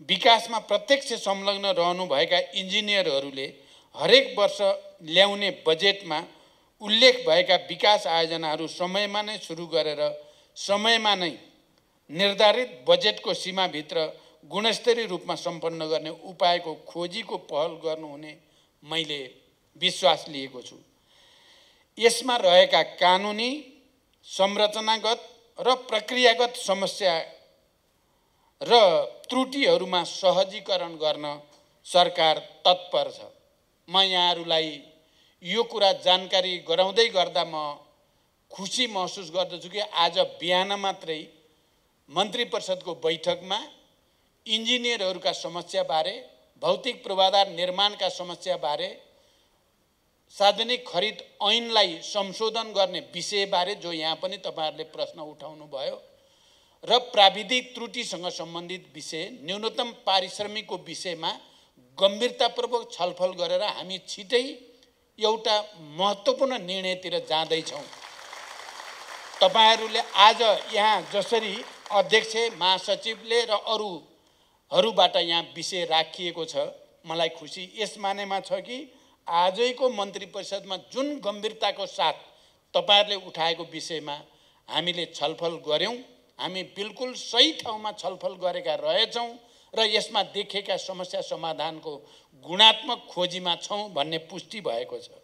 विकासमा प्रत्यक्ष संलग्न रहनुभएका इन्जिनियरहरूले हरेक वर्ष ल्याउने बजेटमा उल्लेख भएका विकास आयोजनाहरू समयमा नै सुरु गरेर समयमा नै निर्धारित बजेटको सीमाभित्र गुणस्तरीय रूपमा सम्पन्न गर्ने उपायको खोजीको पहल गर्नुहुने मैले विश्वास लिएको छु। यसमा रहेका कानुनी, संरचनागत र प्रक्रियागत समस्या र त्रुटिहरूमा सहजीकरण गर्न सरकार तत्पर छ। म यहाँहरूलाई यो कुरा जानकारी गराउँदै गर्दा म खुसी महसुस गर्दछु कि आज बिहान मात्रै मन्त्री परिषदको बैठकमा इन्जिनियरहरूका समस्याबारे, भौतिक पूर्वाधार निर्माणका समस्याबारे, सार्वजनिक खरिद ऐनलाई संशोधन गर्ने विषयबारे जो यहाँ पनि तपाईहरुले प्रश्न उठाउनु भयो र प्राविधिक त्रुटिसँग सम्बन्धित विषय, न्यूनतम पारिश्रमिकको विषयमा गम्भीरतापूर्वक छलफल गरेर हामी छिटै एउटा महत्त्वपूर्ण निर्णयतिर जाँदैछौँ। तपाईहरुले आज यहाँ जसरी अध्यक्ष, महासचिवले र अरूबाट यहाँ विषय राखिएको छ, मलाई खुसी यस मानेमा छ कि आजैको मन्त्री परिषदमा जुन गम्भीरताको साथ तपाईहरुले उठाएको विषयमा हामीले छलफल गर्यौं, हामी बिल्कुल सही ठाउँमा छलफल गरेका रहेछौं र यसमा देखेका समस्या समाधानको गुणात्मक खोजीमा छौं भन्ने पुष्टि भएको छ।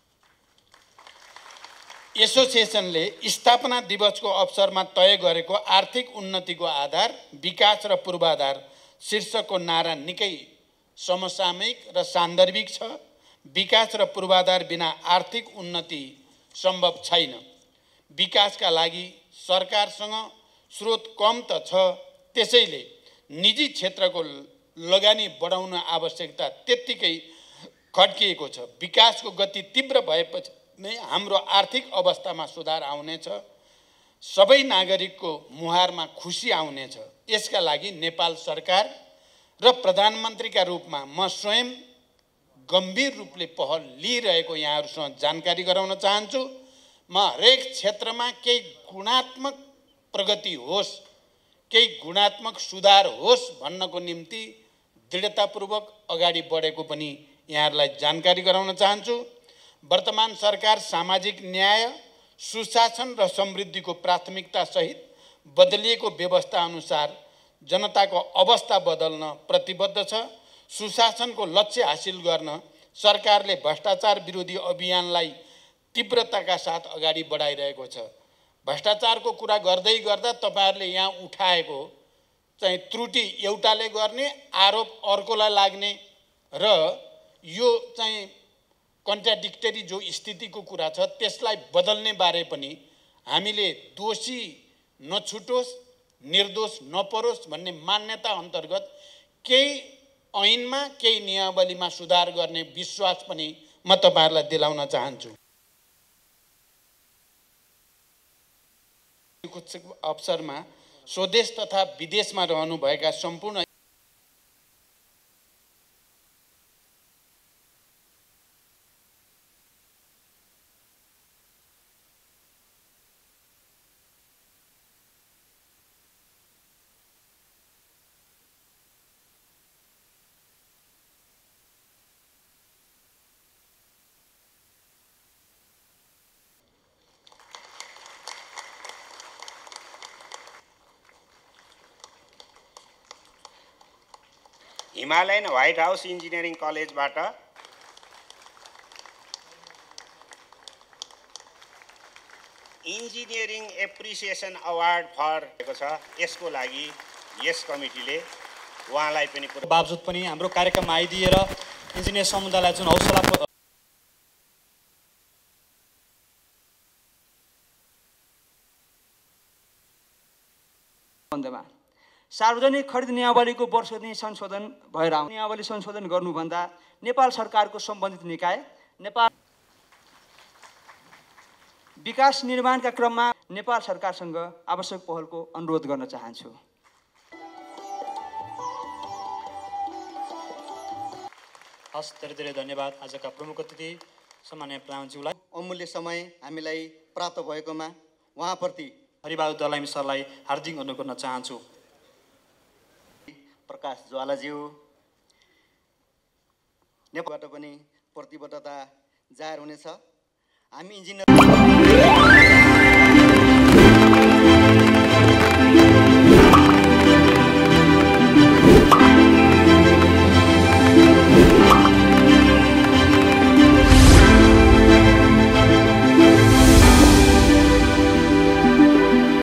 एसोसिएसनले स्थापना दिवसको अवसरमा तय गरेको आर्थिक उन्नतिको आधार विकास र पूर्वाधार शीर्षकको नारा निकै समसामयिक र सान्दर्भिक छ। विकास र पूर्वाधार बिना आर्थिक उन्नति सम्भव छैन। विकासका लागि सरकारसँग स्रोत कम त छ, त्यसैले निजी क्षेत्रको लगानी बढाउन आवश्यकता त्यत्तिकै खड्किएको छ। विकासको गति तीव्र भएपछि नै हाम्रो आर्थिक अवस्थामा सुधार आउनेछ, सबै नागरिकको मुहारमा खुसी आउनेछ। यसका लागि नेपाल सरकार र प्रधानमन्त्रीका रूपमा म स्वयं गम्भीर रूपले पहल लिइरहेको यहाँहरुसँग जानकारी गराउन चाहन्छु। म हरेक क्षेत्रमा केही गुणात्मक प्रगति होस्, केही गुणात्मक सुधार होस् भन्नको निम्ति दृढतापूर्वक अगाडि बढेको पनि यहाँहरुलाई जानकारी गराउन चाहन्छु। वर्तमान सरकार सामाजिक न्याय, सुशासन र समृद्धिको प्राथमिकता सहित बदलिएको व्यवस्था अनुसार जनताको अवस्था बदल्न प्रतिबद्ध छ। सुशासनको लक्ष्य हासिल गर्न सरकारले भ्रष्टाचार विरोधी अभियानलाई तीव्रताका साथ अगाडि बढाइरहेको छ। भ्रष्टाचारको कुरा गर्दै गर्दा तपाईहरुले यहाँ उठाएको चाहिँ त्रुटि एउटाले गर्ने, आरोप अर्कोलाई लाग्ने र यो चाहिँ कन्ट्राडिक्टरी जो स्थितिको कुरा छ त्यसलाई बदल्ने बारे पनि हामीले दोषी नछुटोस्, निर्दोष नपरोस् भन्ने मान्यता अन्तर्गत केही ऐनमा, केही नियमावलीमा सुधार गर्ने विश्वास पनि म तपाईहरुलाई दिलाउन चाहन्छु। अवसरमा स्वदेश तथा विदेशमा रहनुभएका सम्पूर्ण हिमालयन व्हाइट हाउस इन्जिनियरिङ कलेजबाट इन्जिनियरिङ एप्रिसिएसन अवार्ड फर छ। यसको लागि यस कमिटीले उहाँलाई पनि बावजुद पनि हाम्रो कार्यक्रममा आइदिएर इन्जिनियर समुदायलाई जुन हौसला बन्दमा सार्वजनिक खरिद नियमावलीको वर्षेनी संशोधन भएर आउने नियमावली संशोधन गर्नुभन्दा नेपाल सरकारको सम्बन्धित निकाय नेपाल विकास निर्माणका क्रममा नेपाल सरकारसँग आवश्यक पहलको अनुरोध गर्न चाहन्छु। हस्, धेरै धन्यवाद आजका प्रमुख अतिथि सम्माननीय प्रधानमन्त्रीज्यूलाई। अमूल्य समय हामीलाई प्राप्त भएकोमा उहाँप्रति हरिबहादुर दलामी सरलाई हार्दिक अनुरोध गर्न चाहन्छु। प्रकाश ज्वालाज्यू, नेपालबाट पनि प्रतिबद्धता जाहेर हुनेछ। हामी इन्जिनियर